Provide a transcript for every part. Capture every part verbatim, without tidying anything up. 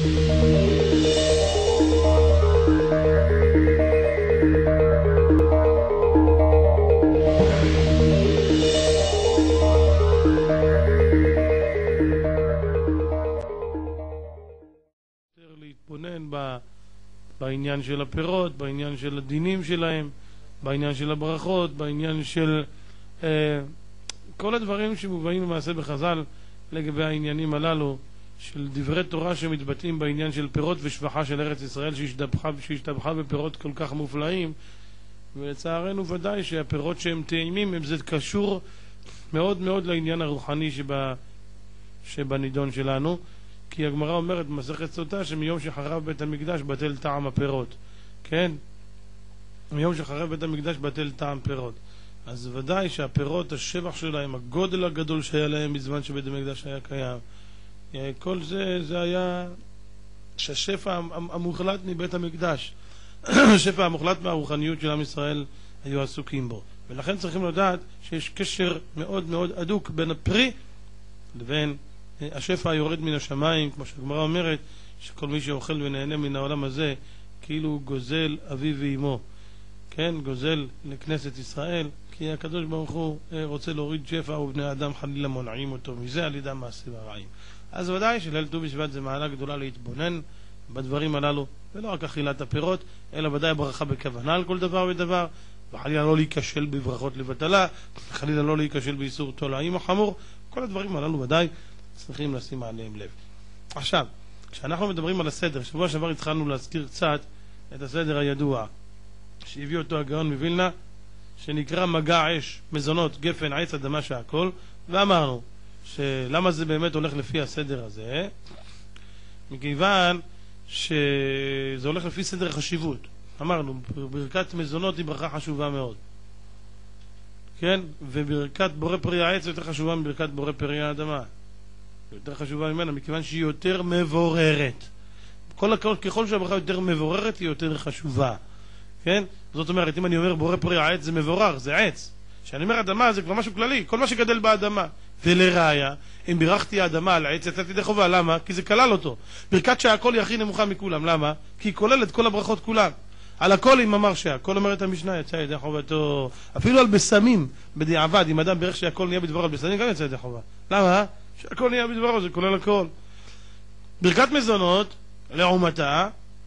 להתבונן בעניין של הפירות, בעניין של הדינים שלהם, בעניין של הברכות, בעניין של אה, כל הדברים שמובאים למעשה בחז"ל לגבי העניינים הללו של דברי תורה שמתבטאים בעניין של פירות ושבחה של ארץ ישראל שהשתבחה, שהשתבחה בפירות כל כך מופלאים. ולצערנו ודאי שהפירות שהם טעימים הם זה קשור מאוד מאוד לעניין הרוחני שבה, שבנידון שלנו, כי הגמרא אומרת במסכת סוטה שמיום שחרב בית המקדש בטל טעם הפירות. כן? מיום שחרב בית המקדש בטל טעם פירות. אז ודאי שהפירות, השבח שלהם, הגודל הגדול שהיה להם בזמן שבית המקדש היה קיים, כל זה, זה היה שהשפע המוחלט מבית המקדש, השפע המוחלט מהרוחניות של עם ישראל היו עסוקים בו. ולכן צריכים לדעת שיש קשר מאוד מאוד אדוק בין הפרי לבין השפע היורד מן השמיים, כמו שהגמרא אומרת, שכל מי שאוכל ונהנה מן העולם הזה, כאילו הוא גוזל אביו ואמו. כן, גוזל לכנסת ישראל, כי הקדוש ברוך הוא רוצה להוריד שפע ובני אדם חלילה מונעים אותו מזה על ידי מעשים הרעים. אז ודאי שליל ט"ו בשבט זה מעלה גדולה להתבונן בדברים הללו, ולא רק אכילת הפירות, אלא ודאי ברכה בכוונה על כל דבר ודבר, וחלילה לא להיכשל בברכות לבטלה, חלילה לא להיכשל באיסור תולעים החמור. כל הדברים הללו ודאי צריכים לשים עליהם לב. עכשיו, כשאנחנו מדברים על הסדר, שבוע שעבר התחלנו להזכיר קצת את הסדר הידוע שהביא אותו הגאון מווילנה, שנקרא מגע אש, מזונות, גפן, עץ, אדמה, שהכל, ואמרנו שלמה זה באמת הולך לפי הסדר הזה, מכיוון שזה הולך לפי סדר החשיבות. אמרנו, ברכת מזונות היא ברכה חשובה מאוד, כן? וברכת בורא פרי העץ יותר חשובה מברכת בורא פרי האדמה, יותר חשובה ממנה, מכיוון שהיא יותר מבוררת. כל הכל, ככל שהברכה יותר מבוררת היא יותר חשובה, כן? זאת אומרת, אם אני אומר בורא פרי העץ זה מבורר, זה עץ. כשאני אומר אדמה זה כבר משהו כללי, כל מה שגדל באדמה. ולראיה, אם בירכתי האדמה על העץ יצאתי ידי חובה. למה? כי זה כלל אותו. ברכת שהכל היא הכי נמוכה מכולם. למה? כי היא כוללת כל הברכות כולן. על הכל אם אמר שהכל אומרת המשנה יצא ידי חובתו. אפילו על בסמים בדיעבד, אם אדם בירך שהכל נהיה בדברו על בסמים גם יצא ידי חובה. למה? שהכל נהיה בדברו, זה כולל הכל. ברכת מזונות לעומתה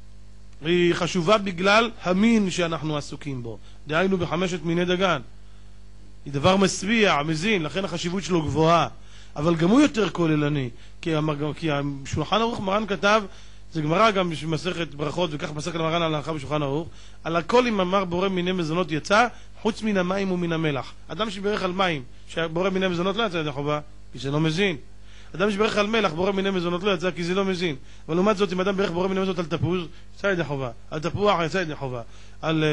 היא חשובה בגלל המין שאנחנו עסוקים בו, דהיינו בחמשת מיני דגן. היא דבר משביע, מזין, לכן החשיבות שלו גבוהה, אבל גם הוא יותר כוללני, כי, כי שולחן ערוך מרן כתב, זה גמרא גם במסכת ברכות, וכך מסכת מרן ההלכה בשולחן ערוך, על הכל אם אמר בורא מיני מזונות יצא, חוץ מן המים ומן המלח. אדם שברך על מים, שבורא מיני מזונות לא יצא ידי חובה, כי זה לא מזין. אדם שברך על מלח, בורא מיני מזונות לא יצא, כי זה לא מזין. אבל לעומת זאת, אם אדם ברך בורא מיני מזונות על תפוז, יצא ידי חובה. על תפוח, יצא ידי חובה. על,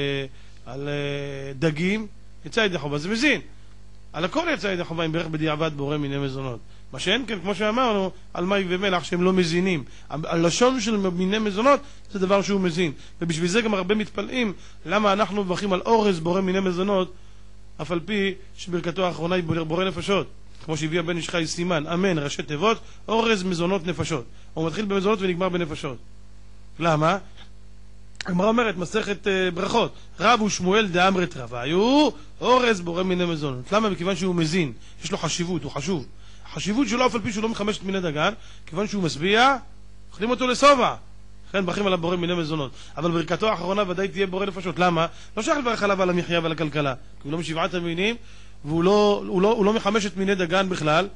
על דגים, יצא ידי חובה. זה מזין. על הכל יצא ידי חובה, אם ברך בדיעבד בורא מיני מזונות. מה שאין כן, כמו שאמרנו, על מים ומלח שהם לא מזינים. הלשון של מיני מזונות זה דבר שהוא מזין. ובשביל זה גם הרבה מתפלאים למה אנחנו מברכים על אורז בורא מיני מזונות, אף על פי שברכתו האחרונה היא בורא נפשות. כמו שהביא הבן איש חי סימן, אמן, ראשי תיבות, אורז מזונות נפשות. הוא מתחיל במזונות ונגמר בנפשות. למה? הגמרא אומרת, מסכת uh, ברכות, רב ושמואל דאמרת רביו, אורז בורא מיני מזונות. למה? מכיוון שהוא מזין, יש לו חשיבות, הוא חשוב. החשיבות שלו אף על פי שהוא לא מחמשת מיני דגן, כיוון שהוא משביע, אוכלים אותו לסובה. לכן ברכים עליו בורא מיני מזונות. אבל ברכתו האחרונה ודאי תהיה בורא נפשות. למה? לא שייך לברך עליו על המחיה ועל הכלכלה, כי הוא לא משבעת המינים, והוא לא, הוא לא, הוא לא מחמשת מיני דגן בכלל,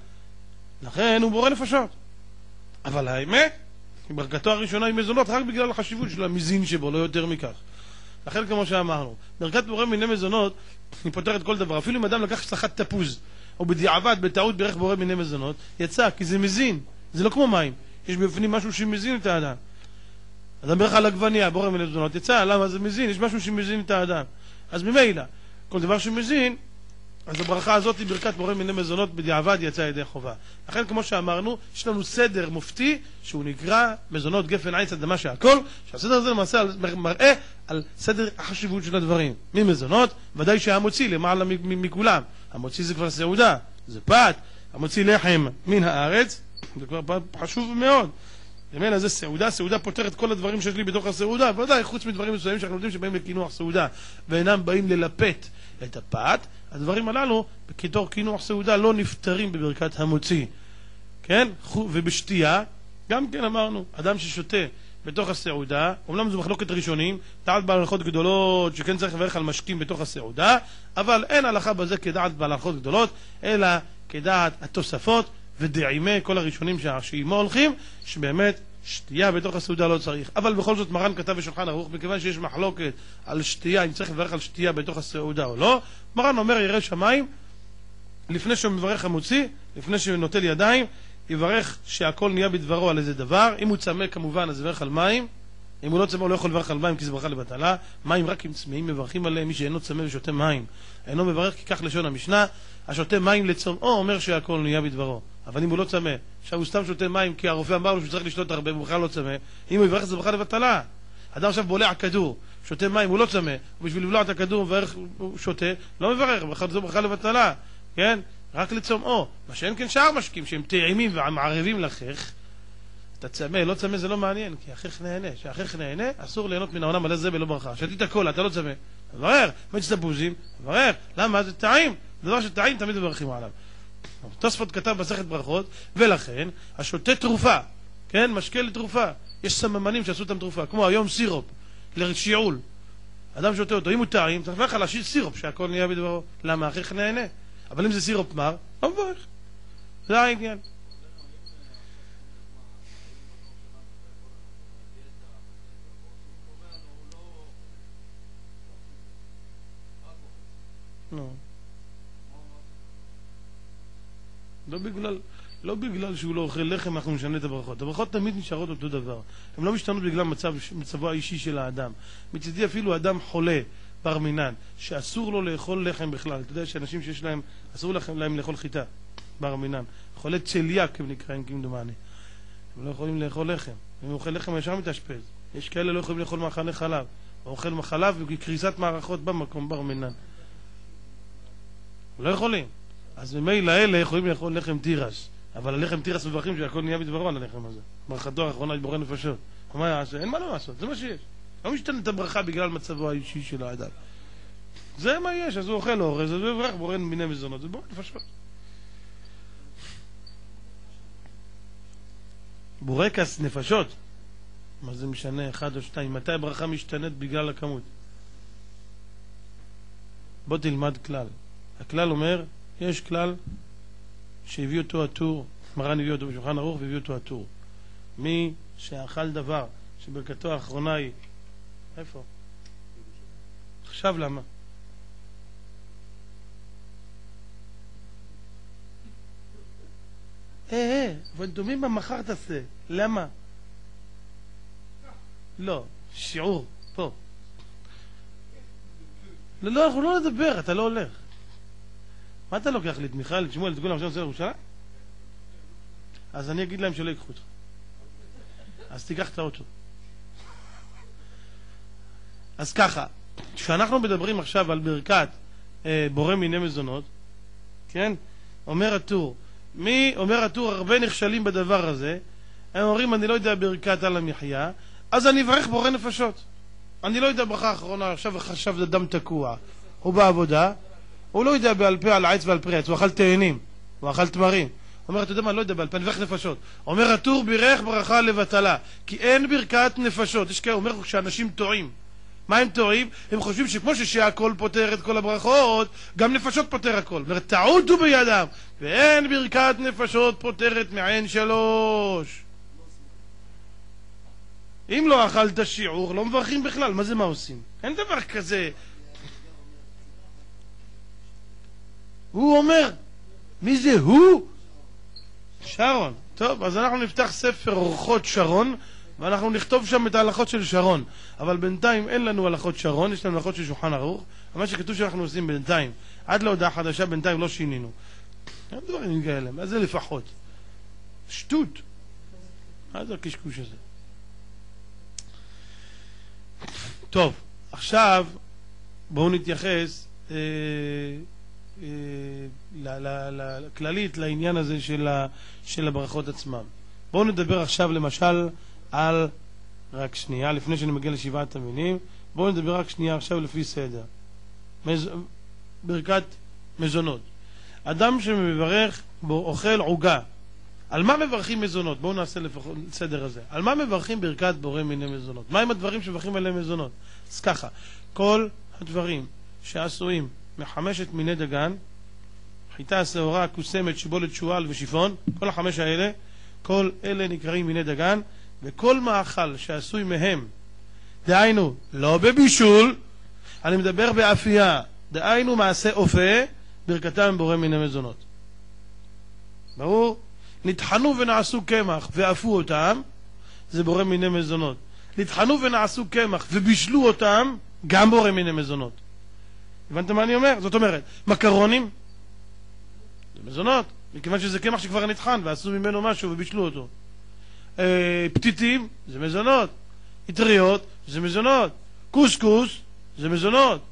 לכן הוא בורא נפשות. אבל האמת, ברכתו הראשונה היא מזונות רק בגלל החשיבות של המזין שבו, לא יותר מכך. לכן כמו שאמרנו, ברכת בורא מיני מזונות היא פותרת כל דבר. אפילו אם אדם לקח סחת תפוז, או בדיעבד, בטעות ברך בורא מיני מזונות, יצא, כי זה מזין. זה לא כמו מים. יש בפנים משהו שמזין את האדם. אדם ברך על עגבנייה, בורא מיני מזונות, יצא, למה? זה מזין, יש משהו שמזין את האדם. אז ממילא, כל דבר שמזין, אז הברכה הזאת היא ברכת בורא מיני מזונות בדיעבד יצא ידי חובה. לכן כמו שאמרנו, יש לנו סדר מופתי שהוא נקרא מזונות גפן עץ אדמה שהכל, שהסדר הזה למעשה מראה על סדר החשיבות של הדברים. ממזונות, ודאי שהמוציא למעלה מכולם. המוציא זה כבר סעודה, זה פת, המוציא לחם מן הארץ, זה כבר חשוב מאוד. למעלה זה סעודה, סעודה פותרת כל הדברים שיש לי בתוך הסעודה, ודאי חוץ מדברים מסוימים שאנחנו יודעים שבאים לקינוח סעודה ואינם באים ללפת את הפת, הדברים הללו בתור קינוח סעודה לא נפטרים בברכת המוציא, כן? ובשתייה גם כן אמרנו, אדם ששותה בתוך הסעודה, אומנם זו מחלוקת ראשונים, דעת בהלכות גדולות שכן צריך לברך על משקים בתוך הסעודה, אבל אין הלכה בזה כדעת בהלכות גדולות, אלא כדעת התוספות ודעימי כל הראשונים שעימו הולכים, שבאמת שתייה בתוך הסעודה לא צריך. אבל בכל זאת מרן כתב בשולחן ערוך, מכיוון שיש מחלוקת על שתייה, אם צריך לברך על שתייה בתוך הסעודה או לא, מרן אומר ירא שמיים, לפני שהוא מברך המוציא, לפני שהוא נוטל ידיים, יברך שהכל נהיה בדברו על איזה דבר. אם הוא צמא כמובן אז יברך על מים, אם הוא לא צמא הוא לא יכול לברך על מים כי זה ברכה לבטלה. מים רק אם צמאים מברכים עליהם, מי שאינו צמא ושותה מים אינו מברך, כי כך לשון המשנה, השותה מים לצומאו אומר שהכל נהיה בדברו. אבל אם הוא לא צמא, עכשיו הוא סתם שותה מים כי הרופא אמר לו שהוא צריך לשתות הרבה והוא בכלל לא צמא, אם הוא יברך זה ברכה לבטלה. אדם עכשיו בולע כדור, שותה מים, הוא לא צמא, ובשביל לבלוע את הכדור הוא שותה, לא מברך, זה ברכה לבטלה, כן? רק לצומאו. מה שאין כן שאר משקים שהם טעימים ומערבים לחך, אתה צמא, לא צמא זה לא מעניין, כי החך נהנה. שהחך נהנה, אסור ליהנות מן העונה מלא זה ולא ברכה. שתית קולה, אתה לא צמא, תברר. מג'ס תפוזים, תברר. למה? זה טעים. דבר שטעים תמיד מברכים עליו. תוספות כתב מסכת ברכות, ולכן השותה תרופה, כן? משקה לתרופה. יש סממנים שעשו אותם תרופה, כמו היום סירופ לשיעול. אדם שותה אותו, אם הוא טעים, צריך לברך על השיט סירופ שהכל נהיה בדברו. למה? החך נהנה. אבל אם זה סירופ מר, לא מברך. זה העניין. לא. לא בגלל, לא בגלל שהוא לא אוכל לחם אנחנו נשנה את הברכות. הברכות תמיד נשארות אותו דבר. הן לא משתנות בגלל מצב, מצבו האישי של האדם. מצדי אפילו אדם חולה, בר מינן, שאסור לו לאכול לחם בכלל. אתה יודע שאנשים שיש להם, אסור להם, להם לאכול חיטה, בר מינן. חולה צליאק הם נקראים כמדומני. הם לא יכולים לאכול לחם. אם הוא אוכל לחם ישר מתאשפז. יש כאלה לא יכולים לאכול מאכלי חלב. הוא אוכל מחלב וקריסת מערכות במקום בר מינן. לא יכולים. אז ממילא האלה יכולים לאכול לחם תירס. אבל הלחם תירס מברכים שהכל נהיה בדברו על הלחם הזה. ברכתו האחרונה היא בורא נפשות. מה יעשה? אין מה לא לעשות, זה מה שיש. לא משתנה את הברכה בגלל מצבו האישי של האדם. זה מה יש, אז הוא אוכל אורז, אז הוא יברך בורא מיני מזונות, זה בורא נפשות. בורקס נפשות. מה זה משנה, אחד או שתיים? מתי הברכה משתנית בגלל הכמות? בוא תלמד כלל. הכלל אומר, יש כלל שהביא אותו הטור, מרן הביא אותו בשולחן ערוך והביא אותו הטור. מי שאכל דבר שברכתו האחרונה היא, איפה? עכשיו למה? אה, אה, אבל דומים במחר תעשה. למה? לא, שיעור, פה. לא, לא, אנחנו לא נדבר, אתה לא הולך. מה אתה לוקח לי את מיכאל, את שמואל, את כולם עכשיו נוסע לירושלים? אז אני אגיד להם שלא ייקחו אותך. אז תיקח את האוטו. אז ככה, כשאנחנו מדברים עכשיו על ברכת אה, בורא מיני מזונות, כן? אומר הטור, מי אומר הטור, הרבה נכשלים בדבר הזה, הם אומרים, אני לא יודע ברכת על המחיה, אז אני אברך בורא נפשות. אני לא יודע ברכה האחרונה, עכשיו חשב אדם תקוע, הוא בעבודה, הוא לא יודע בעל פה על העץ ועל פרי עץ, הוא אכל תאנים, הוא אכל תמרים. הוא אומר, אתה יודע מה, אני לא יודע בעל פה, אני אברך נפשות. אומר הטור, בירך ברכה לבטלה, כי אין ברכת נפשות. יש כאלה, הוא אומר, כשאנשים טועים, מה הם טועים? הם חושבים שכמו שהכל פותר את כל הברכות, גם נפשות פותר הכל. אומר, טעותו בידם, ואין ברכת נפשות פותרת מעין שלוש. אם לא אכלת שיעור, לא מברכים בכלל. מה זה מה עושים? אין דבר כזה. הוא אומר, מי זה הוא? שרון. טוב, אז אנחנו נפתח ספר אורחות שרון, ואנחנו נכתוב שם את ההלכות של שרון. אבל בינתיים אין לנו הלכות שרון, יש לנו הלכות של שולחן ערוך. מה שכתוב שאנחנו עושים בינתיים, עד להודעה חדשה בינתיים לא שינינו. אין דברים כאלה, מה זה לפחות? שטות. מה זה הקשקוש הזה? טוב, עכשיו בואו נתייחס אה, אה, כללית לעניין הזה של, ה, של הברכות עצמם. בואו נדבר עכשיו למשל על, רק שנייה, לפני שאני מגיע לשבעת המינים, בואו נדבר רק שנייה עכשיו לפי סדר. מז... ברכת מזונות. אדם שמברך בו אוכל עוגה. על מה מברכים מזונות? בואו נעשה לפחות סדר הזה. על מה מברכים ברכת בורא מיני מזונות? מה עם הדברים שמברכים עליהם מזונות? אז ככה, כל הדברים שעשויים מחמשת מיני דגן, חיטה, שעורה, קוסמת, שיבולת, שועל ושיפון, כל החמש האלה, כל אלה נקראים מיני דגן, וכל מאכל שעשוי מהם, דהיינו, לא בבישול, אני מדבר באפייה, דהיינו מעשה אופה, ברכתם בורא מיני מזונות. ברור? נטחנו ונעשו קמח ואפו אותם, זה בורא מיני מזונות. נטחנו ונעשו קמח ובישלו אותם, גם בורא מיני מזונות. הבנתם מה אני אומר? זאת אומרת, מקרונים, זה מזונות, מכיוון שזה קמח שכבר נטחן ועשו ממנו משהו ובישלו אותו. אה, פתיתים, זה מזונות. אטריות, זה מזונות. קוסקוס, זה מזונות.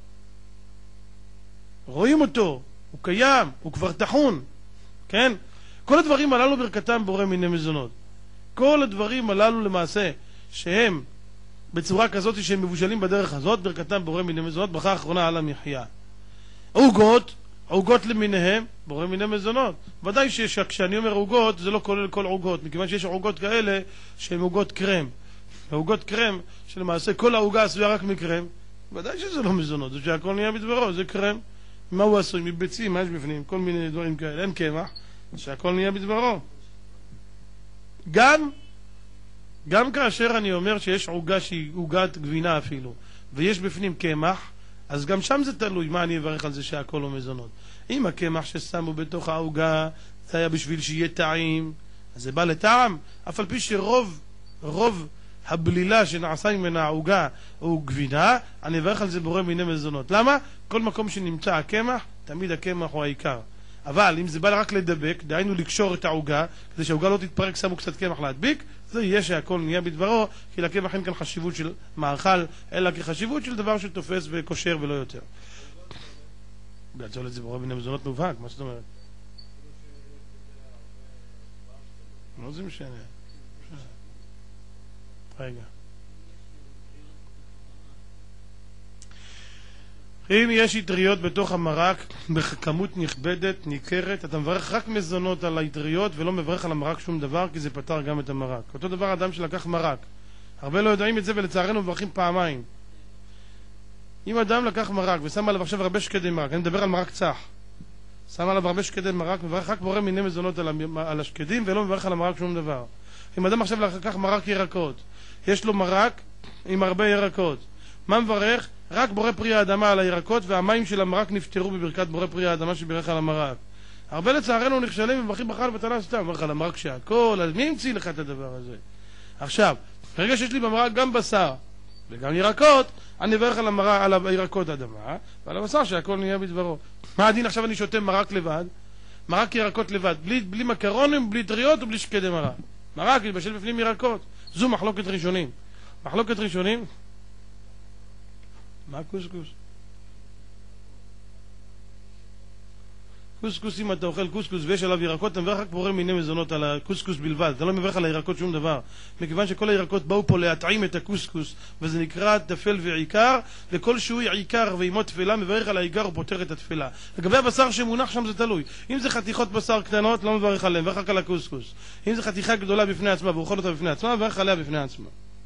רואים אותו, הוא קיים, הוא כבר תחון. כן? כל הדברים הללו ברכתם בורא מיני מזונות. כל הדברים הללו למעשה שהם בצורה כזאת שהם מבושלים בדרך הזאת, ברכתם בורא מיני מזונות, ברכה האחרונה על המחיה. עוגות, עוגות למיניהם, בורא מיני מזונות. ודאי שכשאני אומר עוגות, זה לא כולל כל עוגות, מכיוון שיש עוגות כאלה שהן עוגות קרם. עוגות קרם, שלמעשה כל העוגה עשויה רק מקרם, ודאי שזה לא מזונות, זה שהכל נהיה בדברו, זה קרם. מה הוא עשוי? מביצים, מה יש בפנים? כל מיני דברים כאלה, אין קמח, שהכל נהיה בדברו. גם, גם כאשר אני אומר שיש עוגה שהיא עוגת גבינה אפילו, ויש בפנים קמח, אז גם שם זה תלוי מה אני אברך על זה שהכל לא מזונות. אם הקמח ששמו בתוך העוגה זה היה בשביל שיהיה טעים, אז זה בא לטעם, אף על פי שרוב רוב הבלילה שנעשה ממנה העוגה הוא גבינה, אני אברך על זה בורא מיני מזונות. למה? כל מקום שנמצא הקמח, תמיד הקמח הוא העיקר. אבל אם זה בא רק לדבק, דהיינו לקשור את העוגה, כדי שהעוגה לא תתפרק, שמו קצת קמח להדביק, זה יהיה שהכל נהיה בדברו, כי לקמח אין כאן חשיבות של מאכל, אלא כחשיבות של דבר שתופס וקושר ולא יותר. גדול את זה בורא מיני מזונות מובהק, מה זאת אומרת? לא זה משנה. רגע. אם יש יתריות בתוך המרק בכמות נכבדת, ניכרת, אתה מברך רק מזונות על היתריות ולא מברך על המרק שום דבר, כי זה פתר גם את המרק. אותו דבר אדם שלקח מרק. הרבה לא יודעים את זה ולצערנו מברכים פעמיים. אם אדם לקח מרק ושם עליו עכשיו הרבה שקדי מרק, אני מדבר על מרק צח, שם עליו הרבה שקדי מרק, מברך רק בורא מיני מזונות על, על השקדים ולא מברך על המרק שום דבר. אם אדם עכשיו לקח מרק ירקות, יש לו מרק עם הרבה ירקות, מה מברך? רק בורא פרי האדמה על הירקות, והמים של המרק נפטרו בברכת בורא פרי האדמה שברך על המרק. הרבה לצערנו נכשלים ומברכים בחל ותלה סתם, מברך על המרק שהכל, אז מי המציא לך את הדבר הזה? עכשיו, ברגע שיש לי במרק גם בשר וגם ירקות, אני מברך על, המרק, על הירקות האדמה ועל הבשר שהכל נהיה בדברו. מה הדין עכשיו אני שותה מרק לבד? מרק ירקות לבד, בלי, בלי מקרונים, בלי טריות ובלי שקדי מרק. מרק יתבשל בפנים ירקות. זו מחלוקת ראשונים. מחלוקת ראשונים? מה קוסקוס? קוסקוס, אם אתה אוכל קוסקוס ויש עליו ירקות, אתה מברך רק בורא מיני מזונות על הקוסקוס בלבד, אתה לא מברך על הירקות שום דבר, מכיוון שכל הירקות באו פה להטעים את הקוסקוס, וזה נקרא תפל ועיקר, וכל שהוא עיקר ואימו תפלה, מברך על העיקר ופותר את התפלה. לגבי הבשר שמונח שם זה תלוי, אם זה חתיכות בשר קטנות, לא מברך עליהם, מברך רק על הקוסקוס. אם זה חתיכה גדולה בפני עצמה, ואוכל אותה בפני עצמה, מברך עליה בפני עצמה.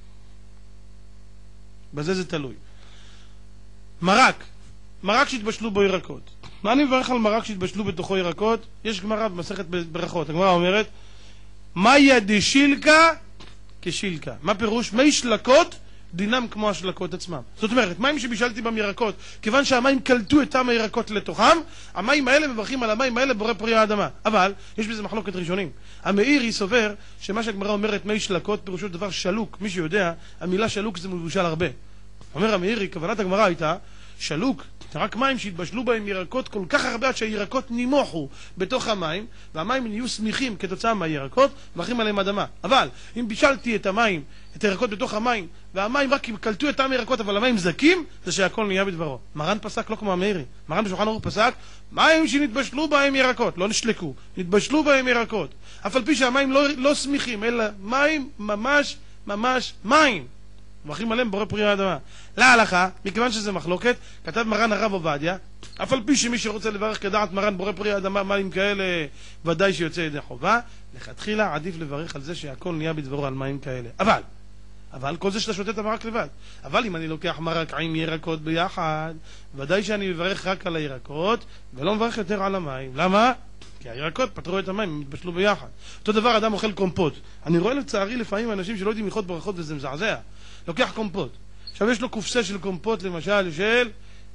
בזה זה תלוי. מרק, מרק שהתבשלו בו ירקות. מה אני מברך על מרק שהתבשלו בתוכו ירקות? יש גמרא במסכת ברכות. הגמרא אומרת, מאיה דשילקה כשילקה. מה פירוש? מי שלקות דינם כמו השלקות עצמם. זאת אומרת, מים שבישלתי בהם ירקות, כיוון שהמים קלטו את טעם הירקות לתוכם, המים האלה מברכים על המים האלה בורא פרי האדמה. אבל יש בזה מחלוקת ראשונים. המאירי סובר שמה שהגמרא אומרת מי שלקות פירושו דבר שלוק. מי שיודע, המילה שלוק זה מבושל הרבה. אומר המאירי, כוונת הגמרא הייתה שלוק, רק מים שהתבשלו בהם ירקות כל כך הרבה עד שהירקות נימוחו בתוך המים, והמים נהיו סמיכים כתוצאה מהירקות, מברכים עליהם אדמה. אבל אם בישלתי את המים, את הירקות בתוך המים, והמים רק קלטו את טעם הירקות, אבל המים זקים, זה שהכל נהיה בדברו. מרן פסק לא כמו המאירי. מרן בשולחן ערוך פסק, מים שנתבשלו בהם ירקות, לא נשלקו, נתבשלו בהם ירקות. אף על פי שהמים לא, לא סמיכים, אלא מים ממש ממש מים. מברכים עליהם בורא פרי האדמה. להלכה, מכיוון שזה מחלוקת, כתב מרן הרב עובדיה, אף על פי שמי שרוצה לברך כדעת מרן בורא פרי האדמה, מים כאלה ודאי שיוצא ידי חובה, לכתחילה עדיף לברך על זה שהכל נהיה בדברו על מים כאלה. אבל, אבל כל זה שאתה שותה את המרק לבד. אבל אם אני לוקח מרק עם ירקות ביחד, ודאי שאני מברך רק על הירקות, ולא מברך יותר על המים. למה? כי הירקות פתרו את המים, הם מתבשלו ביחד. אותו דבר אדם אוכל קומפוט. אני רואה לצערי לפעמים אנשים שלא יודעים ללכות ברכות וזה מזעזע. לוקח קומפוט. עכשיו יש לו קופסה של קומפוט למשל של,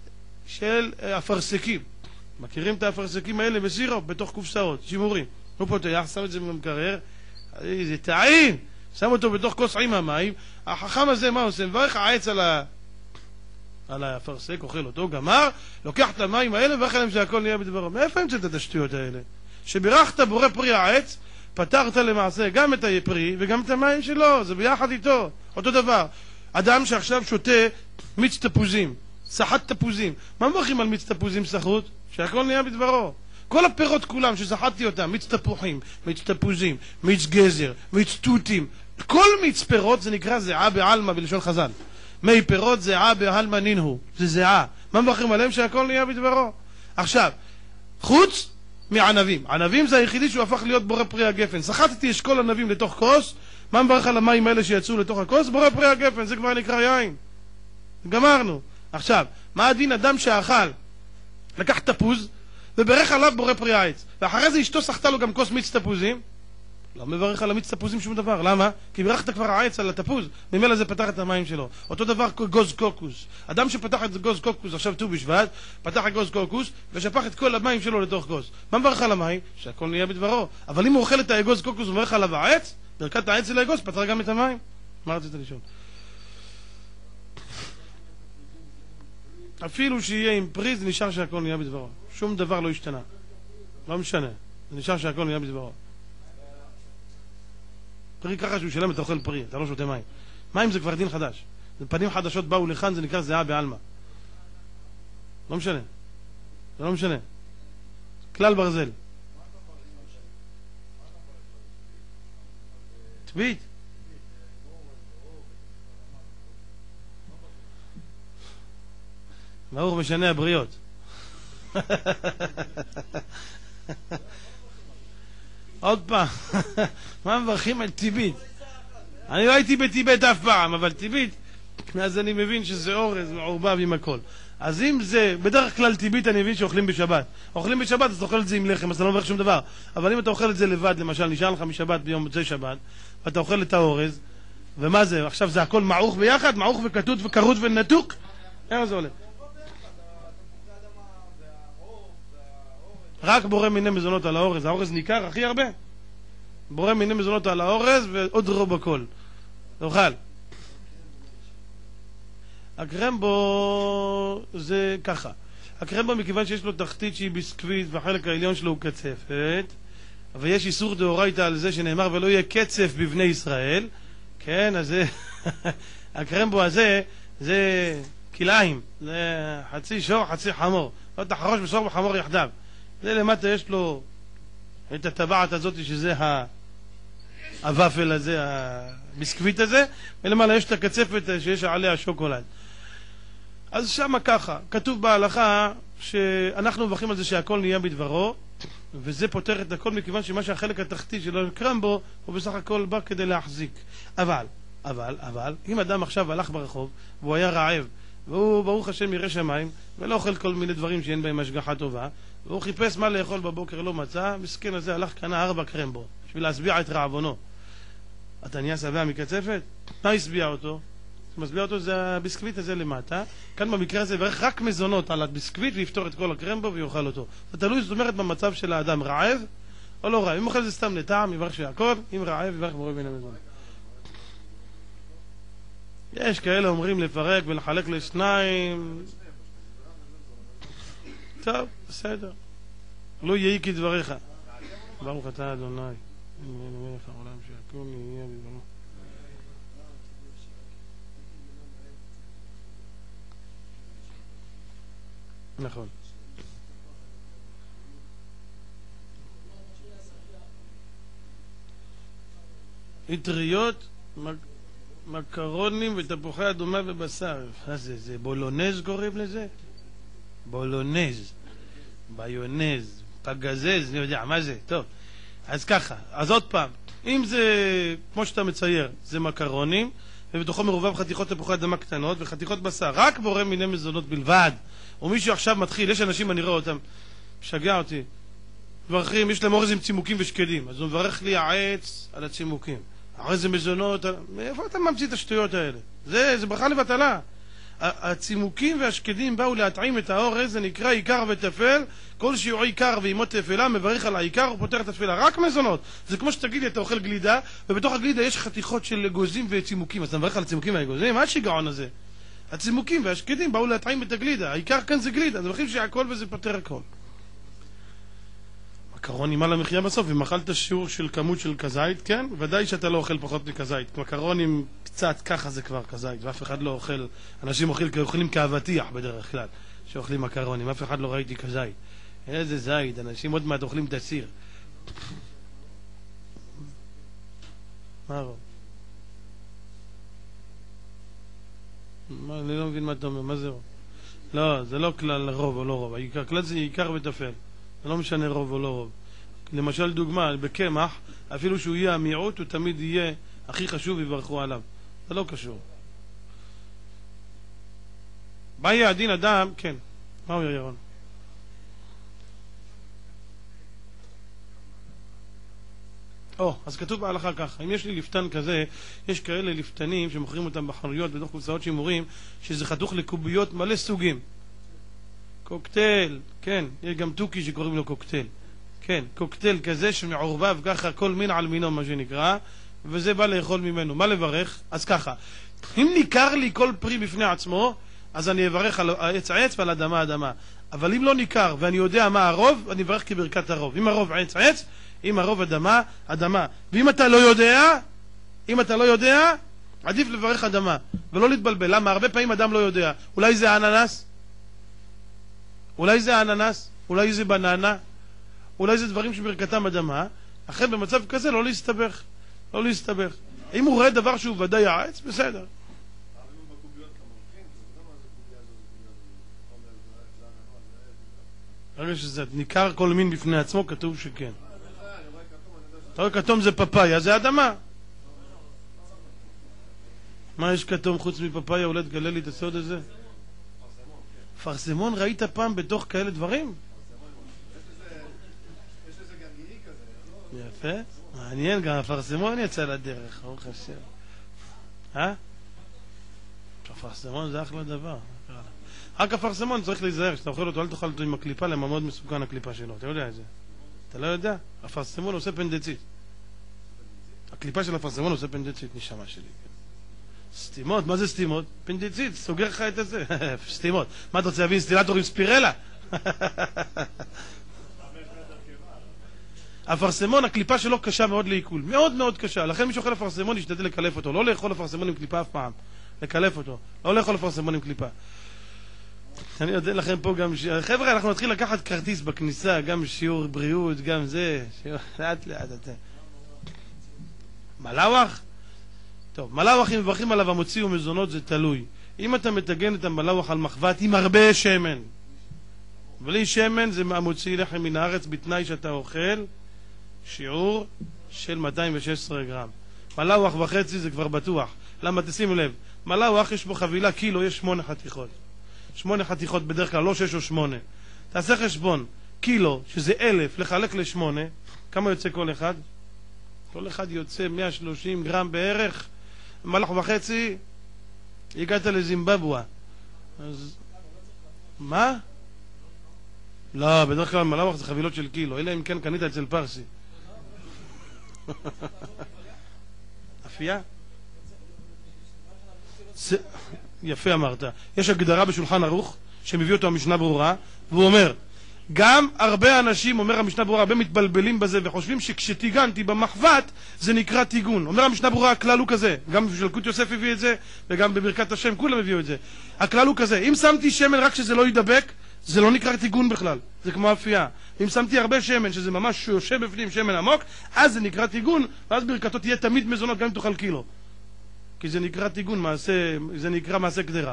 של אפרסקים. מכירים את האפרסקים האלה בסירופ בתוך קופסאות, שימורים. הוא פותח, שם את זה במקרר, זה טעים. שם אותו בתוך כוס עם המים. החכם הזה מה עושה? מברך העץ על ה... על האפרסק, אוכל אותו, גמר, לוקח את המים האלה וברך עליהם שהכל נהיה בדברו. מאיפה המצאת את השטויות האלה? שברכת בורא פרי העץ, פתרת למעשה גם את הפרי וגם את המים שלו, זה ביחד איתו. אותו דבר, אדם שעכשיו שותה מיץ תפוזים, סחט תפוזים. מה מברכים על מיץ תפוזים סחוט? שהכל נהיה בדברו. כל הפירות כולם שסחטתי אותם, מיץ תפוחים, מיץ תפוזים, מיץ גזר, מיץ תותים, כל מיץ פירות זה נקרא זיעה בעלמא בלשון חז"ל. מי פירות זיעה בעלמא נינו, זה זיעה. מה מברכים עליהם? שהכל נהיה בדברו. עכשיו, חוץ מענבים. ענבים זה היחידי שהוא הפך להיות בורא פרי הגפן. סחטתי אשכול ענבים לתוך כוס, מה מברך על המים האלה שיצאו לתוך הכוס? בורא פרי הגפן, זה כבר נקרא יין. גמרנו. עכשיו, מה הדין אדם שאכל? לקח תפוז וברך עליו בורא פרי העץ, ואחרי זה אשתו סחטה לו גם כוס מיץ תפוזים, לא מברך על המיץ תפוזים שום דבר. למה? כי ברכת כבר העץ על התפוז, ממילא זה פתח את המים שלו. אותו דבר גוז קוקוס. אדם שפתח את גוז קוקוס, עכשיו ט"ו בשבט, פתח את גוז קוקוס ושפך את כל המים שלו לתוך גוז. מה מברך על המים? שהכל נהיה בדברו. אבל אם הוא אוכל את האגוז קוקוס ומברך עליו העץ, ברכת העץ של האגוז פתר גם את המים. מה רצית לשאול? אפילו שיהיה עם פרי, זה נשאר שהכל נהיה בדברו. שום דבר לא השתנה. לא משנה. זה נשאר שהכל נהיה בדברו. פרי ככה שהוא שלם, אתה אוכל פרי, אתה לא שותה מים. מים זה כבר דין חדש. זה פנים חדשות באו לכאן, זה נקרא זיעה בעלמא. לא משנה. זה לא משנה. כלל ברזל. תביט. ברוך משנה הבריות. עוד פעם, מה מברכים על טיבית? אני לא הייתי בטיבט אף פעם, אבל טיבית, אז אני מבין שזה אורז מעורבב עם הכל. אז אם זה, בדרך כלל טיבית אני מבין שאוכלים בשבת. אוכלים בשבת, אז אתה אוכל את זה עם לחם, אז אתה לא מברך שום דבר. אבל אם אתה אוכל את זה לבד, למשל, נשאר לך משבת ביום מוצאי שבת, ואתה אוכל את האורז, ומה זה? עכשיו זה הכל מעוך ביחד, מעוך וכתות וכרות ונתוק? איך זה עולה? רק בורא מיני מזונות על האורז. האורז ניכר הכי הרבה. בורא מיני מזונות על האורז ועוד רוב הכל. תאכל. הקרמבו זה ככה. הקרמבו מכיוון שיש לו תחתית שהיא ביסקוויט והחלק העליון שלו הוא קצפת, ויש איסור דאורייתא על זה שנאמר ולא יהיה קצף בבני ישראל, כן, אז זה הקרמבו הזה זה כלאיים, זה חצי שור חצי חמור, לא תחרוש בשור וחמור יחדיו. זה למטה יש לו את הטבעת הזאת שזה הוואפל הזה, הביסקוויט הזה, ולמעלה יש את הקצפת שיש עליה שוקולד. אז שמה ככה, כתוב בהלכה שאנחנו מברכים על זה שהכל נהיה בדברו, וזה פותר את הכל מכיוון שמה שהחלק התחתי שלו נקרם בו הוא בסך הכל בא כדי להחזיק. אבל, אבל, אבל, אם אדם עכשיו הלך ברחוב והוא היה רעב והוא ברוך השם ירא שמיים ולא אוכל כל מיני דברים שאין בהם השגחה טובה, והוא חיפש מה לאכול בבוקר לא מצא, מסכן הזה הלך קנה ארבע קרמבו בשביל להסביע את רעבונו. אתה נהיה שבע מקצפת? מה הסביע אותו? מסביע אותו זה הביסקוויט הזה למטה. כאן במקרה הזה יברך רק מזונות על הביסקוויט ויפתור את כל הקרמבו ויאכל אותו. זה תלוי, זאת אומרת, במצב של האדם רעב או לא רעב. אם אוכל זה סתם לטעם, יברך שהכל. אם רעב, יברך בורא מן המזונות. יש כאלה אומרים לפרק ולחלק לשניים. טוב, בסדר. לא יהי כדבריך. ברוך אתה אדוני. מלך העולם שהכל נהיה בדברו. נכון. אטריות, מקרונים ותפוחי אדומה ובשר. מה זה? זה בולונז קוראים לזה? בולונז, ביונז, פגזז, אני יודע, מה זה? טוב, אז ככה, אז עוד פעם, אם זה, כמו שאתה מצייר, זה מקרונים, ובתוכו מרובב חתיכות תפוחי אדמה קטנות וחתיכות בשר, רק בורא מיני מזונות בלבד. או מישהו עכשיו מתחיל, יש אנשים, אני רואה אותם, משגע אותי, מברכים, יש להם אורז עם צימוקים ושקדים, אז הוא מברך לי העץ על הצימוקים. הרי זה מזונות, מאיפה אתה ממציא את השטויות האלה? זה, זה ברכה לבטלה. הצימוקים והשקדים באו להטעים את האורז, זה נקרא עיקר וטפל, כל שיעור עיקר ואימו תפלה, מברך על העיקר ופותר את התפלה, רק מזונות. זה כמו שתגיד לי, אתה אוכל גלידה, ובתוך הגלידה יש חתיכות של גוזים וצימוקים, אז אתה מברך על הצימוקים והגוזים, מה השיגעון הזה? הצימוקים והשקדים באו להטעים את הגלידה, העיקר כאן זה גלידה, זה מוכיח שהכל וזה פותר הכל. מקרונים על המחיה בסוף, אם אכלת שיעור של כמות של כזית, כן? ודאי שאתה לא אוכל פחות מכזית. מקרונים קצת ככה זה כבר כזית, ואף אחד לא אוכל, אנשים אוכל, אוכלים כאבטיח בדרך כלל, שאוכלים מקרונים, אף אחד לא ראיתי כזית. איזה זית, אנשים עוד מעט אוכלים את הסיר. מה רוב? אני לא מבין מה אתה אומר, מה זה רוב? לא, זה לא כלל רוב או לא רוב, כלל זה עיקר וטפל. זה לא משנה רוב או לא רוב. למשל דוגמה, בקמח, אפילו שהוא יהיה המיעוט, הוא תמיד יהיה הכי חשוב ויברכו עליו. זה לא קשור. מה יהיה הדין אדם? כן. מה הוא ירון? או, אז כתוב בהלכה ככה, אם יש לי לפתן כזה, יש כאלה לפתנים שמוכרים אותם בחנויות בתוך קופסאות שימורים, שזה חתוך לקוביות מלא סוגים. קוקטייל, כן, יש גם טוקי שקוראים לו קוקטייל. כן, קוקטייל כזה שמעורבב ככה כל מין על מינו מה שנקרא, וזה בא לאכול ממנו. מה לברך? אז ככה, אם ניכר לי כל פרי בפני עצמו, אז אני אברך על עץ עץ ועל אדמה אדמה. אבל אם לא ניכר ואני יודע מה הרוב, אני אברך כברכת הרוב. אם הרוב עץ עץ, אם הרוב אדמה, אדמה. ואם אתה לא יודע, אם אתה לא יודע, עדיף לברך אדמה. ולא להתבלבל. למה? הרבה פעמים אדם לא יודע. אולי זה אננס? אולי זה אננס? אולי זה בננה? אולי זה דברים שברכתם אדמה. אחרי במצב כזה לא להסתבך. לא להסתבך. אם הוא רואה דבר שהוא ודאי העץ, בסדר. הרגע שזה ניכר כל מין בפני עצמו, כתוב שכן. אתה רואה כתום זה פפאיה, זה אדמה. מה יש כתום חוץ מפפאיה? אולי תגלה לי את הסוד הזה? פרסמון ראית פעם בתוך כאלה דברים? יפה, מעניין, גם הפרסמון יצא לדרך, ברוך השם. אה? הפרסמון זה אחלה דבר. רק הפרסמון צריך להיזהר, כשאתה אוכל אותו, אל תאכל אותו עם הקליפה, למה מאוד מסוכן הקליפה שלו, אתה יודע את זה? אתה לא יודע? הפרסמון עושה פנדצית. הקליפה של הפרסמון עושה פנדצית, נשמה שלי. סתימות, מה זה סתימות? פנדצית, סוגר לך את זה. סתימות. מה אתה רוצה להביא אינסטילטור עם ספירלה? הפרסמון, הקליפה שלו קשה מאוד לעיכול. מאוד מאוד קשה. לכן מי שאוכל הפרסמון ישתדל לקלף אותו. לא לאכול הפרסמון עם קליפה אף פעם. לקלף אותו. לא לאכול הפרסמון עם קליפה. אני יודע לכם פה גם... חבר'ה, אנחנו נתחיל לקחת כרטיס בכניסה, גם שיעור בריאות, גם זה. לאט לאט אתם. מלאווח? טוב, מלאווח אם מברכים עליו המוציא ומזונות זה תלוי. אם אתה מתגן את המלאווח על מחבת עם הרבה שמן, בלי שמן זה המוציא לחם מן הארץ בתנאי שאתה אוכל שיעור של מאתיים ושש עשרה גרם. מלאווח וחצי זה כבר בטוח. למה? תשימו לב, מלאווח יש בו חבילה קילו, יש שמונה חתיכות. שמונה חתיכות בדרך כלל, לא שש או שמונה. תעשה חשבון, קילו, שזה אלף, לחלק לשמונה, כמה יוצא כל אחד? כל אחד יוצא מאה ושלושים גרם בערך. מלאך וחצי, הגעת לזימבבואה. אז... מה? לא, בדרך כלל מלאך זה חבילות של קילו, אלא אם כן קנית אצל פרסי. אפייה? יפה אמרת. יש הגדרה בשולחן ערוך שמביא אותו המשנה ברורה, והוא אומר, גם הרבה אנשים, אומר המשנה ברורה, הרבה מתבלבלים בזה וחושבים שכשתיגנתי במחבת זה נקרא תיגון. אומר המשנה ברורה, הכלל הוא כזה, גם בשלקות יוסף הביא את זה וגם בברכת השם כולם הביאו את זה. הכלל הוא כזה, אם שמתי שמן רק שזה לא ידבק, זה לא נקרא טיגון בכלל, זה כמו אפייה. אם שמתי הרבה שמן, שזה ממש יושב בפנים שמן עמוק, אז זה נקרא טיגון, ואז ברכתו תהיה תמיד מזונות, גם אם תאכל קילו. כי זה נקרא טיגון, מעשה, זה נקרא מעשה קדרה.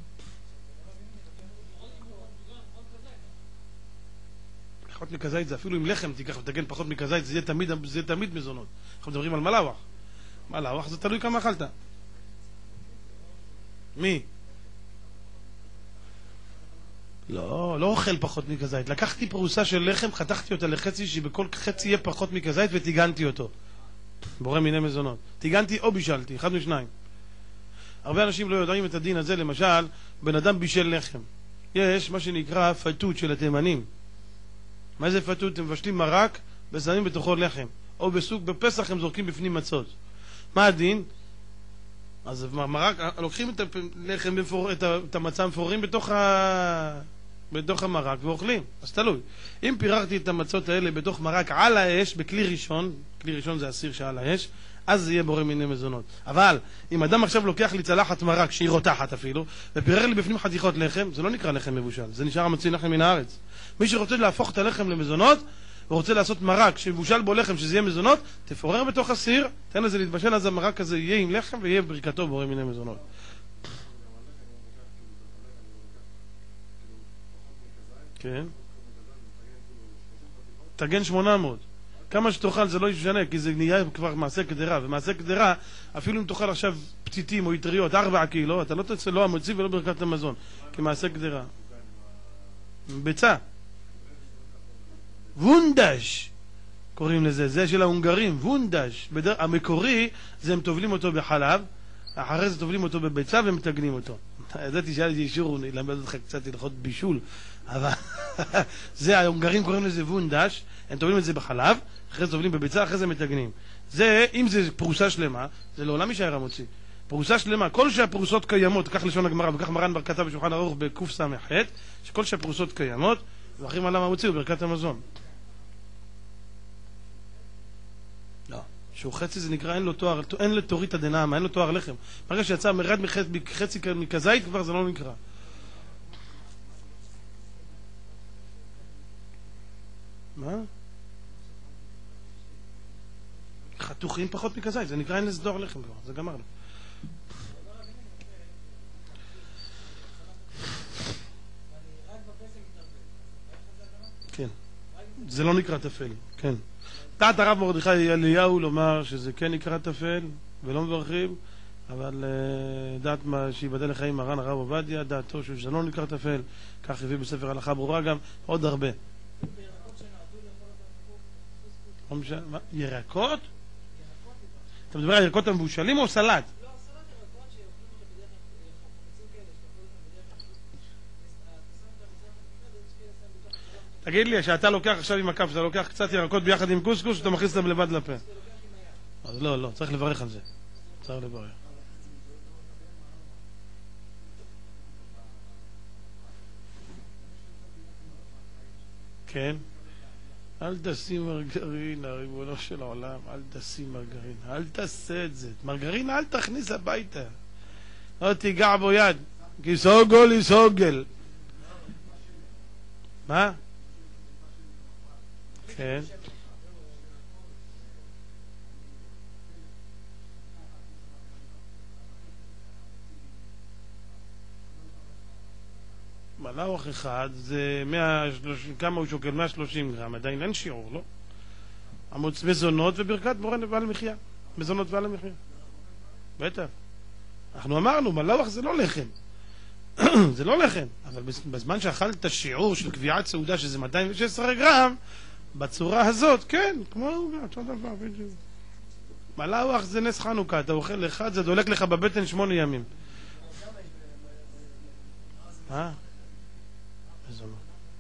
פחות מכזית זה אפילו עם לחם תיקח ותגן פחות מכזית, זה יהיה תמיד, זה תמיד מזונות. אנחנו מדברים על מלאווח. מלאווח זה תלוי כמה אכלת. מי? לא, לא אוכל פחות מכזית. לקחתי פרוסה של לחם, חתכתי אותה לחצי, שבכל חצי יהיה פחות מכזית וטיגנתי אותו. בורא מיני מזונות. טיגנתי או בישלתי, אחד משניים. הרבה אנשים לא יודעים את הדין הזה, למשל, בן אדם בישל לחם. יש מה שנקרא פתות של התימנים. מה זה פתות? הם מבשלים מרק ושמים בתוכו לחם. או בסוג, בפסח הם זורקים בפנים מצות. מה הדין? אז מרק, לוקחים את הלחם, את המצה המפוררים בתוך ה... בתוך המרק ואוכלים, אז תלוי. אם פיררתי את המצות האלה בתוך מרק על האש, בכלי ראשון, כלי ראשון זה הסיר שעל האש, אז זה יהיה בורא מיני מזונות. אבל אם אדם עכשיו לוקח לי צלחת מרק שהיא רותחת אפילו, ופירר לי בפנים חתיכות לחם, זה לא נקרא לחם מבושל, זה נשאר המציא לחם מן הארץ. מי שרוצה להפוך את הלחם למזונות ורוצה לעשות מרק שבושל בו לחם שזה יהיה מזונות, תפורר בתוך הסיר, תן לזה להתבשל, אז המרק הזה יהיה עם לחם ויהיה ברכתו בורא מיני מזונות. כן. תגן שמונה מאות. כמה שתאכל זה לא ישנה, כי זה נהיה כבר מעשה קדרה, ומעשה קדרה, אפילו אם תאכל עכשיו פציטים או יטריות, ארבע קילו, אתה לא תצא לא המוציא ולא ברכת המזון, כי מעשה קדרה. ביצה. וונדש, קוראים לזה, זה של ההונגרים, וונדש. בדר... המקורי, זה הם טובלים אותו בחלב, אחרי זה טובלים אותו בביצה ומתגנים אותו. ידעתי שהיה לי אישור, אני אלמד אותך קצת הלכות בישול, אבל זה, ההונגרים קוראים לזה וונדש, הם טובלים את זה בחלב, אחרי זה טובלים בביצה, אחרי זה מתגנים. זה, אם זה פרוסה שלמה, זה לעולם יישאר המוציא. פרוסה שלמה, כל שהפרוסות קיימות, כך לשון הגמרא, וכך מרן בר כתב בשולחן ערוך בקוף סמך ח', שכל שהפרוסות קיימות, ואחרים עליו המוציא וברכת המזון. לא. שהוא חצי זה נקרא, אין לו תואר, אין לו תורית הדנאמה, אין לו תואר לחם. ברגע שיצא מרד מחצי מכזית, כבר זה לא נקרא. מה? חתוכים פחות מכזית, זה נקרא אין לזה תואר לחם כבר, זה גמרנו. כן. זה לא נקרא תפל, כן. דעת הרב מרדכי אליהו לומר שזה כן נקרא תפל ולא מברכים, אבל uh, דעת מה שיבדל לחיים מרן הרב עובדיה, דעתו שזה לא נקרא תפל, כך הביא בספר הלכה ברורה גם, עוד הרבה. ירקות? אתה מדבר על ירקות המבושלים או סלט? לא, סלט ירקות שיאכלים אותם בדרך כלל חפצים כאלה, שאתה אוכל אותם בדרך כלל. תגיד לי, שאתה לוקח עכשיו עם הכף, אתה לוקח קצת ירקות ביחד עם קוסקוס, שאתה מכניס אותם לבד לפה. אז לא, לא, צריך לברך על זה. צריך לברך. כן? אל תשים מרגרין, הריבונו של העולם, אל תשים מרגרין, אל תעשה את זה. מרגרין אל תכניס הביתה. לא תיגע בו יד, כי סוגל היא סוגל. מה? כן. מלאוך אחד זה מאה ושלושים, כמה הוא שוקל? מאה ושלושים גרם, עדיין אין שיעור, לא? המוצ מזונות וברכת בורא ועל המחיה. מזונות ועל המחיה. בטח. אנחנו אמרנו, מלאוך זה לא לחם. זה לא לחם. אבל בזמן שאכלת שיעור של קביעת סעודה שזה מאתיים ושש עשרה גרם, בצורה הזאת, כן, כמו אותו דבר, בדיוק. מלאוך זה נס חנוכה, אתה אוכל אחד, זה דולק לך בבטן שמונה ימים. אה? מזונות.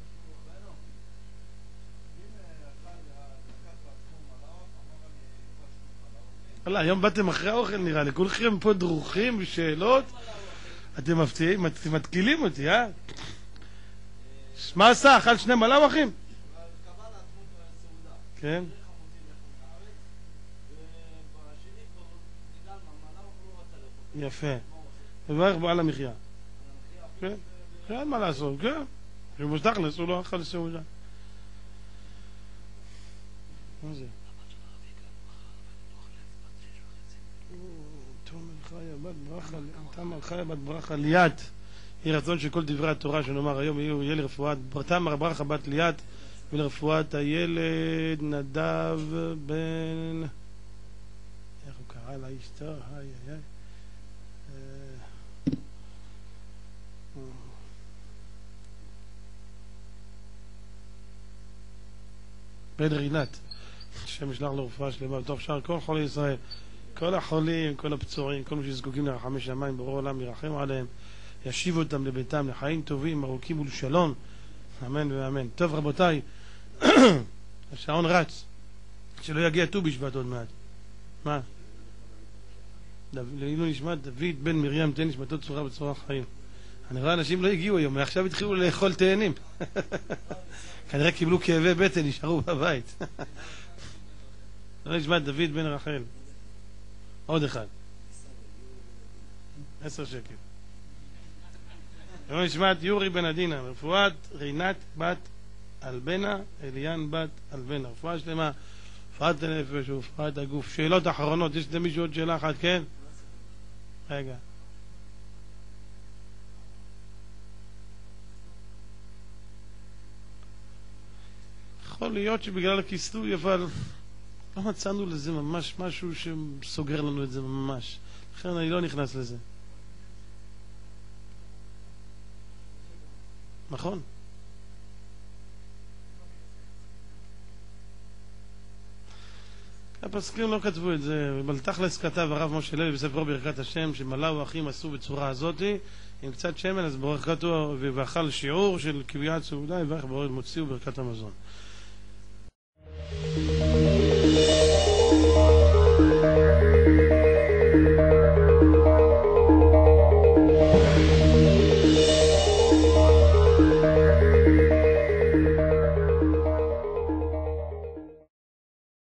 אללה, היום באתם אחרי האוכל נראה לי, כולכם פה דרוכים ושאלות, אתם מפתיעים, אתם מתקילים אותי, אה? מה עשה? אכל שני מלאכים? כן? יפה. מברך בו על המחיה. כן? אין מה לעשות, כן? שבתכלס הוא לא אכל סעודה. מה זה? תמר חיה בת ברכה ליאת, יהי רצון שכל דברי התורה שנאמר היום יהיו לרפואת תמר ברכה בת ליאת ולרפואת הילד נדב בן, איך הוא קרא לה אשתו? היי היי היי בן רינת, השם ישלח לו רפואה שלמה בתוך שאר כל חולי ישראל, כל החולים, כל הפצועים, כל מי שזקוקים לרחמי שמיים, ברור עולם ירחם עליהם, ישיב אותם לביתם לחיים טובים, ארוכים ולשלום, אמן ואמן. טוב רבותיי, השעון רץ, שלא יגיע ט"ו בשבט עוד מעט. מה? לעילו נשמת דוד בן מרים תהא נשמתו צרורה בצרור החיים. אני רואה אנשים לא הגיעו היום, מעכשיו התחילו לאכול תאנים. כנראה קיבלו כאבי בטן, נשארו בבית. לא נשמת דוד בן רחל. עוד אחד. עשר שקל. לא נשמת יורי בן עדינה, רפואת רינת בת אלבנה, אליאן בת אלבנה. רפואה שלמה, רפואת הנפש ורפואת הגוף. שאלות אחרונות, יש למישהו עוד שאלה אחת, כן? רגע. יכול להיות שבגלל הכיסוי, אבל לא מצאנו לזה ממש משהו שסוגר לנו את זה ממש. לכן אני לא נכנס לזה. נכון. הפסקים לא כתבו את זה, אבל תכלס כתב הרב משה לוי בספרו ברכת השם שמלאו האחים עשו בצורה הזאת עם קצת שמן, אז ברכתו ואכל שיעור של קביעת סעודה יברך בורא מוציאו ברכת המזון.